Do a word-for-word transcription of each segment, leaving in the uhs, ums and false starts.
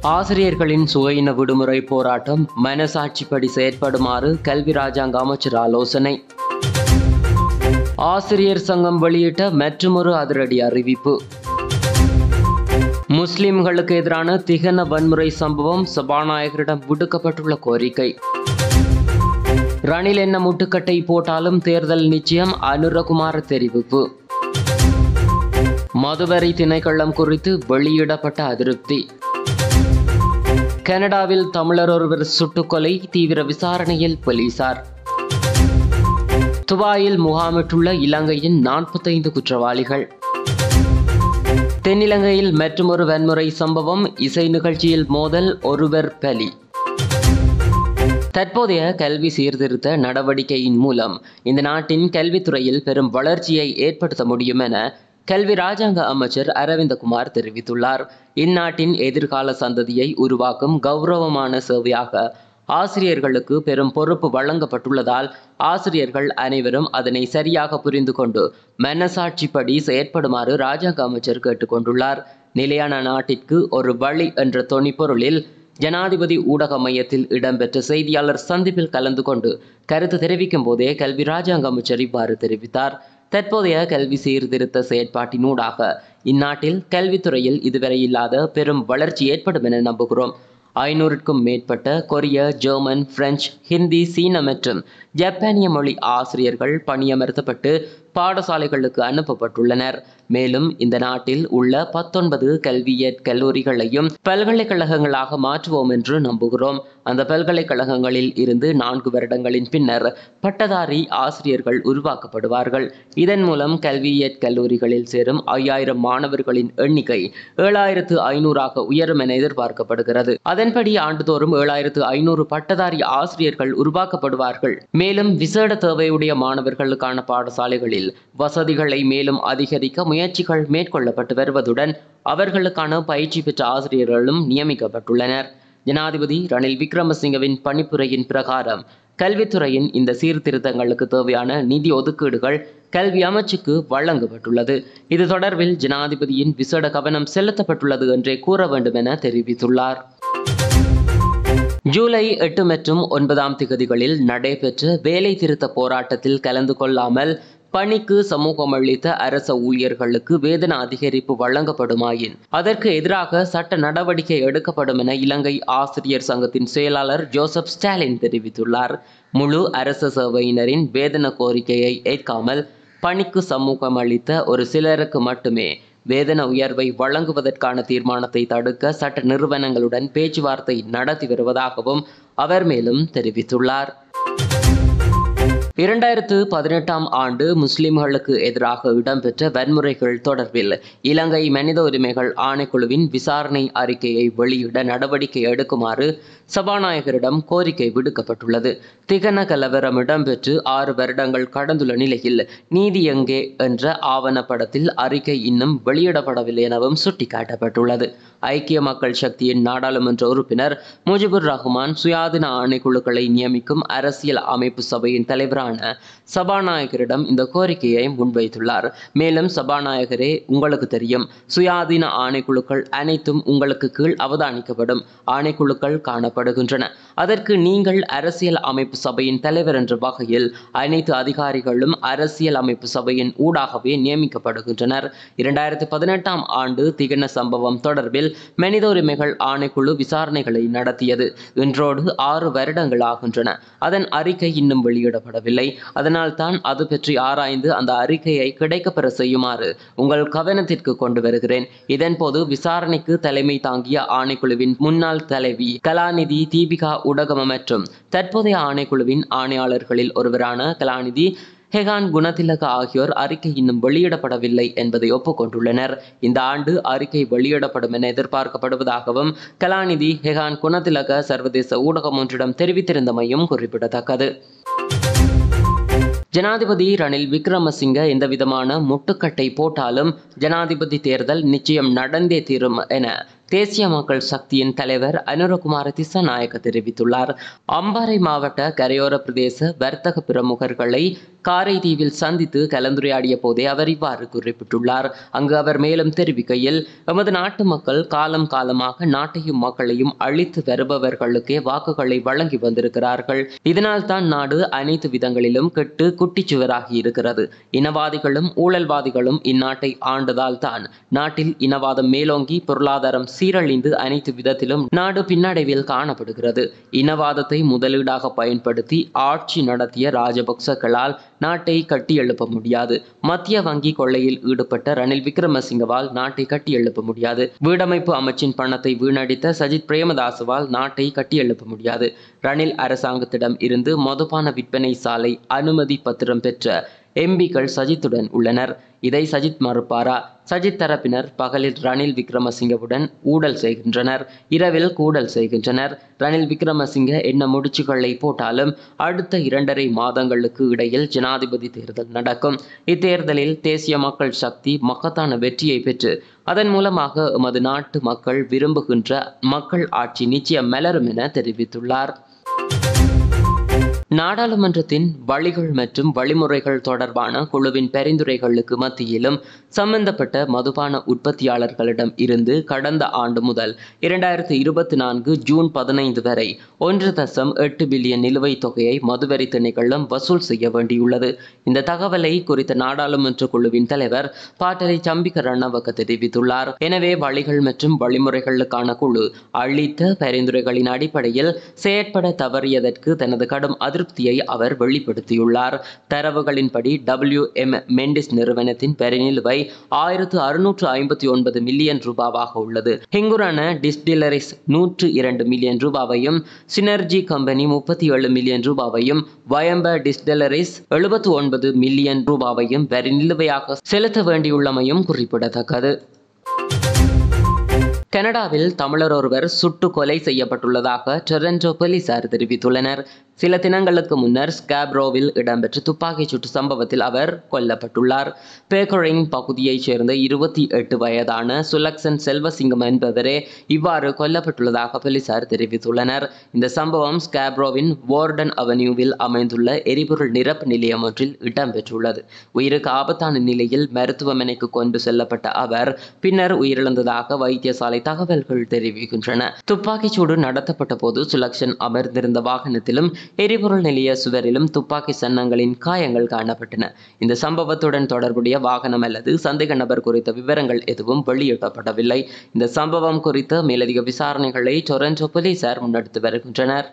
ஆசிரியர்களின் சுகையின விடுமுறை போராட்டம் மனசாட்சிப்படி செயற்படுமாறு கல்வி ராஜாங்க அமைச்சர் ஆலோசனை. ஆசிரியர் சங்கம் வெளியிட்ட மற்றுமொரு அதிரடி அறிவிப்பு. முஸ்லிம்களுக்கு எதிரான திகன வன்முறை சம்பவம் சபாநாயகரிடம் விடுக்கப்பட்டுள்ள கோரிக்கை. ரணில் என்ன முட்டுக்கட்டை போட்டாலும் தேர்தல் நிச்சயம், அனுரகுமார தெரிவிப்பு. மதுவரி திணைக்களம் குறித்து வெளியிடப்பட்ட அதிருப்தி. கனடாவில் தமிழர் ஒருவர் சுட்டுக்கொலை, தீவிர விசாரணையில் போலீசார். துபாயில் முகாமிட்டுள்ள இலங்கையின் நாற்பத்தைந்து குற்றவாளிகள். தென்னிலங்கையில் மற்றுமொரு வன்முறை சம்பவம், இசை நிகழ்ச்சியில் மோதல், ஒருவர் பலி. தற்போதைய கல்வி சீர்திருத்த நடவடிக்கையின் மூலம் இந்த நாட்டின் கல்வித்துறையில் பெரும் வளர்ச்சியை ஏற்படுத்த முடியும் என கல்வி ராஜாங்க அமைச்சர் அரவிந்தகுமார் தெரிவித்துள்ளார். இந்நாட்டின் எதிர்கால சந்ததியை உருவாக்கும் கௌரவமான சேவையாக ஆசிரியர்களுக்கு பெரும் பொறுப்பு வழங்கப்பட்டுள்ளதால் ஆசிரியர்கள் அனைவரும் அதனை சரியாக புரிந்து கொண்டு மனசாட்சிப்படி செயற்படுமாறு ராஜாங்க அமைச்சர் கேட்டுக்கொண்டுள்ளார். நிலையான நாட்டிற்கு ஒரு வழி என்ற தொனிப்பொருளில் ஜனாதிபதி ஊடக மையத்தில் இடம்பெற்ற செய்தியாளர் சந்திப்பில் கலந்து கொண்டு கருத்து தெரிவிக்கும் போதே கல்வி ராஜாங்க அமைச்சர் இவ்வாறு தெரிவித்தார். தற்போதைய கல்வி சீர்திருத்த செயற்பாட்டினூடாக இந்நாட்டில் கல்வித்துறையில் இதுவரை இல்லாத பெரும் வளர்ச்சி ஏற்படும் என நம்புகிறோம். ஐநூறுக்கும் மேற்பட்ட கொரிய, ஜெர்மன், பிரெஞ்சு, ஹிந்தி, சீன மற்றும் ஜப்பானிய மொழி ஆசிரியர்கள் பணியமர்த்தப்பட்டு பாடசாலைகளுக்கு அனுப்பப்பட்டுள்ளனர். மேலும் இந்த நாட்டில் உள்ள பத்தொன்பது கல்வியற் கல்லூரிகளையும் பல்கலைக்கழகங்களாக மாற்றுவோம் என்று நம்புகிறோம். அந்த பல்கலைக்கழகங்களில் இருந்து நான்கு வருடங்களின் பின்னர் பட்டதாரி ஆசிரியர்கள் உருவாக்கப்படுவார்கள். இதன் மூலம் கல்வியற் கல்லூரிகளில் சேரும் ஐயாயிரம் மாணவர்களின் எண்ணிக்கை ஏழாயிரத்து ஐநூறாக உயரும் என எதிர்பார்க்கப்படுகிறது. அதன்படி ஆண்டுதோறும் ஏழாயிரத்து ஐநூறு பட்டதாரி ஆசிரியர்கள் உருவாக்கப்படுவார்கள். மேலும் விசேட தேவையுடைய மாணவர்களுக்கான பாடசாலைகளில் வசதிகளை மேலும் அதிகரிக்க முயற்சிகள் மேற்கொள்ளப்பட்டு வருவதுடன் அவர்களுக்கான பயிற்சி பெற்ற ஆசிரியர்களும் நியமிக்கப்பட்டுள்ளனர். ஜனாதிபதி ரணில் விக்ரமசிங்கவின் பணிப்புரையின் பிரகாரம் கல்வித்துறையின் இந்த சீர்திருத்தங்களுக்கு தேவையான நிதி ஒதுக்கீடுகள் கல்வி அமைச்சுக்கு வழங்கப்பட்டுள்ளது. இது தொடர்பில் ஜனாதிபதியின் விசேட கவனம் செலுத்தப்பட்டுள்ளது என்றே கூற வேண்டும் என தெரிவித்துள்ளார். ஜூலை எட்டு மற்றும் ஒன்பதாம் திகதிகளில் நடைபெற்ற வேலை திருத்த போராட்டத்தில் கலந்து கொள்ளாமல் பணிக்கு சமூகம் அளித்த அரச ஊழியர்களுக்கு வேதன அதிகரிப்பு வழங்கப்படுமாயின் அதற்கு எதிராக சட்ட நடவடிக்கை எடுக்கப்படும் என இலங்கை ஆசிரியர் சங்கத்தின் செயலாளர் ஜோசப் ஸ்டாலின் தெரிவித்துள்ளார். முழு அரச சேவையினரின் வேதன கோரிக்கையை ஏற்காமல் பணிக்கு சமூகம் அளித்த ஒரு சிலருக்கு மட்டுமே வேதன உயர்வை வழங்குவதற்கான தீர்மானத்தை தடுக்க சட்ட நிறுவனங்களுடன் பேச்சுவார்த்தை நடத்தி வருவதாகவும் அவர் மேலும் தெரிவித்துள்ளார். இரண்டாயிரத்து பதினெட்டாம் ஆண்டு முஸ்லிம்களுக்கு எதிராக இடம்பெற்ற வன்முறைகள் தொடர்பில் இலங்கை மனித உரிமைகள் ஆணைக்குழுவின் விசாரணை அறிக்கையை வெளியிட நடவடிக்கை எடுக்குமாறு சபாநாயகரிடம் கோரிக்கை விடுக்கப்பட்டுள்ளது. திகன கலவரம் இடம்பெற்று ஆறு வருடங்கள் கடந்துள்ள நிலையில் நீதி எங்கே என்ற ஆவணப்படத்தில் அறிக்கை இன்னும் வெளியிடப்படவில்லை எனவும் சுட்டிக்காட்டப்பட்டுள்ளது. ஐக்கிய மக்கள் சக்தியின் நாடாளுமன்ற உறுப்பினர் முஜிபுர் ரஹ்மான் சுயாதீன ஆணைக்குழுக்களை நியமிக்கும் அரசியல் அமைப்பு சபையின் தலைவரான சபாநாயகரிடம் இந்த கோரிக்கையை முன்வைத்துள்ளார். மேலும் சபாநாயகரே, உங்களுக்கு தெரியும், சுயாதீன ஆணைக்குழுக்கள் அனைத்தும் உங்களுக்கு கீழ் அவதானிக்கப்படும் ஆணைக்குழுக்கள் காணப்படுகின்றன. அதற்கு நீங்கள் அரசியல் அமைப்பு சபையின் தலைவர் என்ற வகையில் அனைத்து அதிகாரிகளும் அரசியல் அமைப்பு சபையின் ஊடாகவே நியமிக்கப்படுகின்றனர். இரண்டாயிரத்தி பதினெட்டாம் ஆண்டு திகன சம்பவம் தொடர்பில் மனித உரிமைகள் ஆணைக்குழு விசாரணைகளை நடத்தியது. இன்றோடு ஆறு வருடங்கள் ஆகின்றன. அதன் அறிக்கை இன்னும் வெளியிடப்படவில்லை. அதனால் தான் அது பற்றி ஆராய்ந்து அந்த அறிக்கையை கிடைக்கப்பெற செய்யுமாறு உங்கள் கவனத்திற்கு கொண்டு வருகிறேன். இதன்போது விசாரணைக்கு தலைமை தாங்கிய ஆணைக்குழுவின் முன்னாள் தலைவி கலாநிதி தீபிகா உடகம மற்றும் தற்போதைய ஆணைக்குழுவின் ஆணையாளர்களில் ஒருவரான கலாநிதி ஹெகான் குணதிலக ஆகியோர் அறிக்கை இன்னும் வெளியிடப்படவில்லை என்பதை ஒப்புக்கொண்டுள்ளனர். இந்த ஆண்டு அறிக்கை வெளியிடப்படும் என எதிர்பார்க்கப்படுவதாகவும் கலாநிதி ஹெகான் குணதிலக சர்வதேச ஊடகம் ஒன்றிடம் தெரிவித்திருந்தமையும் குறிப்பிடத்தக்கது. ஜனாதிபதி ரணில் விக்ரமசிங்க எந்தவிதமான முட்டுக்கட்டை போட்டாலும் ஜனாதிபதி தேர்தல் நிச்சயம் நடந்தே தீரும் என தேசிய மக்கள் சக்தியின் தலைவர் அனுரகுமார திசாநாயக்க தெரிவித்துள்ளார். அம்பாறை மாவட்ட கரையோர பிரதேச வர்த்தக பிரமுகர்களை காரைதீவில் சந்தித்து கலந்துரையாடிய போதே அவர் இவ்வாறு குறிப்பிட்டுள்ளார். அங்கு அவர் மேலும் தெரிவிக்கையில், எமது நாட்டு மக்கள் காலம் காலமாக நாட்டையும் மக்களையும் அழித்து வருபவர்களுக்கே வாக்குகளை வழங்கி வந்திருக்கிறார்கள். இதனால் தான் நாடு அனைத்து விதங்களிலும் கெட்டு குட்டிச்சுவராகி இருக்கிறது. இனவாதிகளும் ஊழல்வாதிகளும் இந்நாட்டை ஆண்டதால் தான் நாட்டில் இனவாதம் மேலோங்கி பொருளாதாரம் சீரழிந்து அனைத்து விதத்திலும் நாடு பின்னடைவில் காணப்படுகிறது. இனவாதத்தை முதலீடாக பயன்படுத்தி ஆட்சி நடத்திய ராஜபக்சக்களால் நாட்டை கட்டி எழுப்ப முடியாது. மத்திய வங்கி கொள்ளையில் ஈடுபட்ட ரணில் விக்ரமசிங்கவால் நாட்டை கட்டி எழுப்ப முடியாது. வீடமைப்பு அமைச்சின் பணத்தை வீணடித்த சஜித் பிரேமதாசவால் நாட்டை கட்டி எழுப்ப முடியாது. ரணில் அரசாங்கத்திடம் இருந்து மதுபான விற்பனை சாலை அனுமதி பத்திரம் பெற்ற எம்பிக்கள் சஜித்துடன் உள்ளனர். இதை சஜித் மறுப்பாரா? சஜித் தரப்பினர் பகலில் ரணில் விக்ரமசிங்கவுடன் ஊடல் செய்கின்றனர், இரவில் கூடல் செய்கின்றனர். ரணில் விக்ரமசிங்க என்ன முடிச்சுகளை போட்டாலும் அடுத்த இரண்டரை மாதங்களுக்கு இடையில் ஜனாதிபதி தேர்தல் நடக்கும். இத்தேர்தலில் தேசிய மக்கள் சக்தி மகத்தான வெற்றியை பெற்று அதன் மூலமாக எமது நாட்டு மக்கள் விரும்புகின்ற மக்கள் ஆட்சி நிச்சயம் மலரும் என தெரிவித்துள்ளார். நாடாளுமன்றத்தின் வழிகள் மற்றும் வழிமுறைகள் தொடர்பான குழுவின் பரிந்துரைகளுக்கு மத்தியிலும் சம்பந்தப்பட்ட மதுபான உற்பத்தியாளர்களிடம் இருந்து கடந்த ஆண்டு முதல் இரண்டாயிரத்தி இருபத்தி நான்கு ஜூன் பதினைந்து வரை ஒன்று தசம் எட்டு பில்லியன் நிலுவைத் தொகையை மதுவரி திணைக்களம் வசூல் செய்ய வேண்டியுள்ளது. இந்த தகவலை குறித்த நாடாளுமன்ற குழுவின் தலைவர் பாட்டலி சம்பிக்க ரணவக்க தெரிவித்துள்ளார். எனவே வழிகள் மற்றும் வழிமுறைகளுக்கான குழு அளித்த பரிந்துரைகளின் அடிப்படையில் செயற்பட தவறியதற்கு தனது கடும் அதிர்ச்சி அவர் வெளிப்படுத்தியுள்ளார். தரவுகளின்படி டபிள்யூ எம் மெண்டிஸ் நிறுவனத்தின் பெருநிலுவை ஆயிரத்து அறுநூற்று ஐம்பத்தி ஒன்பது மில்லியன் ரூபாவாக உள்ளது. ஹிங்குரான டிஸ்டிலரிஸ் நூற்று இரண்டு மில்லியன் ரூபாவையும், சினர்ஜி கம்பெனி முப்பத்தி ஏழு மில்லியன் ரூபாவையும், வயம்ப டிஸ்டிலரிஸ் எழுபத்தி ஒன்பது மில்லியன் ரூபாவையும் பெருநிலுவையாக செலுத்த வேண்டியுள்ளமையும் குறிப்பிடத்தக்கது. கனடாவில் தமிழர் ஒருவர் சுட்டு கொலை செய்யப்பட்டுள்ளதாக டொரண்டோ போலீசார் தெரிவித்துள்ளனர். சில தினங்களுக்கு முன்னர் ஸ்காப்ரோவில் இடம்பெற்ற துப்பாக்கிச் சூட்டு சம்பவத்தில் அவர் கொல்லப்பட்டுள்ளார். பேக்கரிங் பகுதியைச் சேர்ந்த இருபத்தி எட்டு வயதான சுலக்சன் செல்வசிங்கம் என்பவரே இவ்வாறு கொல்லப்பட்டுள்ளதாக போலீசார் தெரிவித்துள்ளனர். இந்த சம்பவம் ஸ்காப்ரோவின் வார்டன் அவென்யூவில் அமைந்துள்ள எரிபொருள் நிரப்பு நிலையம் ஒன்றில் இடம்பெற்றுள்ளது. உயிருக்கு ஆபத்தான நிலையில் மருத்துவமனைக்கு கொண்டு செல்லப்பட்ட அவர் பின்னர் உயிரிழந்ததாக வைத்தியசாலை தகவல்கள் தெரிவிக்கின்றன. துப்பாக்கிச் சூடு நடத்தப்பட்ட போது சுலக்ஷன் அமர்ந்திருந்த வாகனத்திலும் எரிபொருள் நிலைய சுவரிலும் துப்பாக்கி சன்னங்களின் காயங்கள் காணப்பட்டன. இந்த சம்பவத்துடன் தொடர்புடைய வாகனம் அல்லது சந்தேக நபர் குறித்த விவரங்கள் எதுவும் வெளியிடப்படவில்லை. இந்த சம்பவம் குறித்த மேலதிக விசாரணைகளை டொரண்டோ போலீசார் முன்னெடுத்து வருகின்றனர்.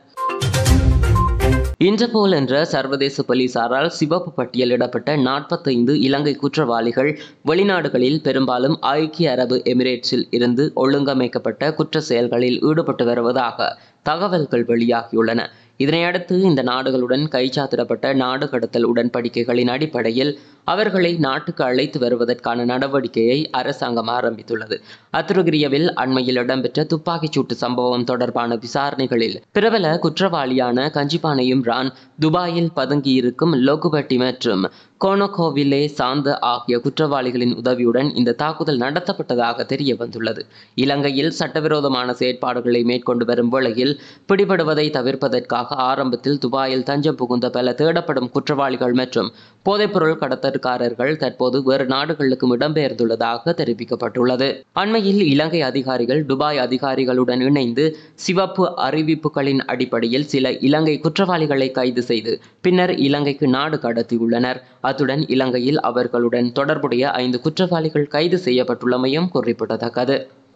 இன்டர்போல் என்ற சர்வதேச போலீசாரால் சிவப்பு பட்டியலிடப்பட்ட நாற்பத்தைந்து இலங்கை குற்றவாளிகள் வெளிநாடுகளில் பெரும்பாலும் ஐக்கிய அரபு எமிரேட்ஸில் இருந்து ஒழுங்கமைக்கப்பட்ட குற்ற செயல்களில் ஈடுபட்டு வருவதாக தகவல்கள் வெளியாகியுள்ளன. இதனையடுத்து இந்த நாடுகளுடன் கைச்சாத்திடப்பட்ட நாடு கடத்தல் உடன்படிக்கைகளின் அடிப்படையில் அவர்களை நாட்டுக்கு அழைத்து வருவதற்கான நடவடிக்கையை அரசாங்கம் ஆரம்பித்துள்ளது. அத்துருகிரியவில் அண்மையில் இடம்பெற்ற துப்பாக்கிச் சூட்டு சம்பவம் தொடர்பான விசாரணைகளில் பிரபல குற்றவாளியான கஞ்சிபானை இம்ரான், துபாயில் பதுங்கியிருக்கும் லோகுபட்டி மற்றும் கோனோகோவிலே சாந்த ஆகிய குற்றவாளிகளின் உதவியுடன் இந்த தாக்குதல் நடத்தப்பட்டதாக தெரிய வந்துள்ளது. இலங்கையில் சட்டவிரோதமான செயற்பாடுகளை மேற்கொண்டு வரும் வேளையில் பிடிபடுவதை தவிர்ப்பதற்காக ஆரம்பத்தில் துபாயில் தஞ்சம் புகுந்த பல தேடப்படும் குற்றவாளிகள் மற்றும் போதைப்பொருள் கடத்தற்காரர்கள் தற்போது வேறு நாடுகளுக்கும் இடம்பெயர்ந்துள்ளதாக தெரிவிக்கப்பட்டுள்ளது. அண்மையில் இலங்கை அதிகாரிகள் துபாய் அதிகாரிகளுடன் இணைந்து சிவப்பு அறிவிப்புகளின் அடிப்படையில் சில இலங்கை குற்றவாளிகளை கைது செய்து பின்னர் இலங்கைக்கு நாடு கடத்தியுள்ளனர். அத்துடன் இலங்கையில் அவர்களுடன் தொடர்புடைய ஐந்து குற்றவாளிகள் கைது செய்யப்பட்டுள்ளமையும் குறிப்பிடத்தக்கது.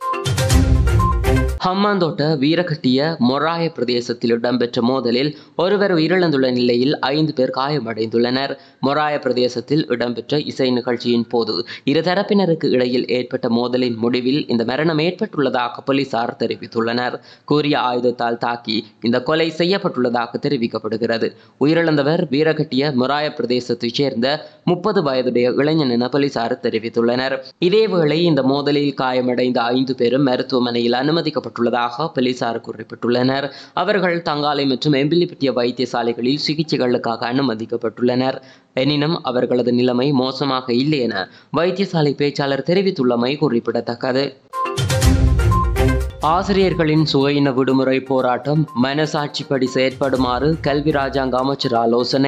ஹம்மாந்தோட்ட வீரகட்டிய மொராய பிரதேசத்தில் இடம்பெற்ற மோதலில் ஒருவர் உயிரிழந்துள்ள நிலையில் ஐந்து பேர் காயமடைந்துள்ளனர். மொராய பிரதேசத்தில் இடம்பெற்ற இசை நிகழ்ச்சியின் போது இருதரப்பினருக்கு இடையில் ஏற்பட்ட மோதலின் முடிவில் இந்த மரணம் ஏற்பட்டுள்ளதாக போலீசார் தெரிவித்துள்ளனர். கூறிய ஆயுதத்தால் தாக்கி இந்த கொலை செய்யப்பட்டுள்ளதாக தெரிவிக்கப்படுகிறது. உயிரிழந்தவர் வீரகட்டிய மொராய பிரதேசத்தைச் சேர்ந்த முப்பது வயதுடைய இளைஞன் என போலீசார் தெரிவித்துள்ளனர். இதேவேளை இந்த மோதலில் காயமடைந்த ஐந்து பேரும் மருத்துவமனையில் அனுமதிக்கப்பட்டு உள்ளதாக போலீசார் குறிப்பிட்டுள்ளனர். அவர்கள் தங்காலை மற்றும் எம்பிலிப்பட்டிய வைத்தியசாலைகளில் சிகிச்சைகளுக்காக அனுமதிக்கப்பட்டுள்ளனர். எனினும் அவர்களது நிலைமை மோசமாக இல்லை என வைத்தியசாலை பேச்சாளர் தெரிவித்துள்ளமை குறிப்பிடத்தக்கது. ஆசிரியர்களின் சுயின விடுமுறை போராட்டம் மனசாட்சிப்படி செயற்படுமாறு கல்வி ராஜாங்க அமைச்சர் ஆலோசனை.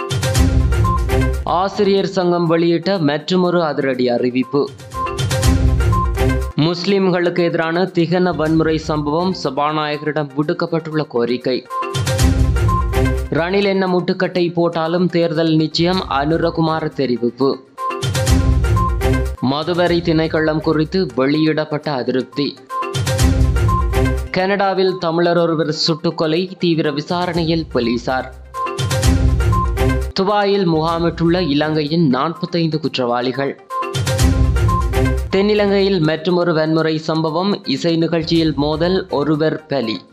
ஆசிரியர் சங்கம் வெளியிட்ட மற்றுமொரு அதிரடி அறிவிப்பு. முஸ்லிம்களுக்கு எதிரான திகன வன்முறை சம்பவம் சபாநாயகரிடம் விடுக்கப்பட்டுள்ள கோரிக்கை. ரணில் என்ன முட்டுக்கட்டை போட்டாலும் தேர்தல் நிச்சயம், அனுரகுமார தெரிவிப்பு. மதுவரி திணைக்களம் குறித்து வெளியிடப்பட்ட அதிருப்தி. கனடாவில் தமிழர் ஒருவர் சுட்டுக்கொலை, தீவிர விசாரணையில் போலீசார். துபாயில் முகாமிட்டுள்ள இலங்கையின் நாற்பத்தைந்து குற்றவாளிகள். தென்னிலங்கையில் மற்றுமொரு வன்முறை சம்பவம், இசை நிகழ்ச்சியில் மோதல், ஒருவர் பலி.